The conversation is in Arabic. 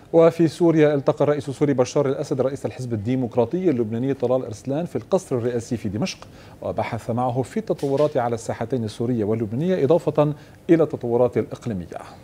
وفي سوريا التقى الرئيس السوري بشار الأسد رئيس الحزب الديمقراطي اللبناني طلال أرسلان في القصر الرئاسي في دمشق، وبحث معه في التطورات على الساحتين السورية واللبنانية إضافة إلى التطورات الإقليمية.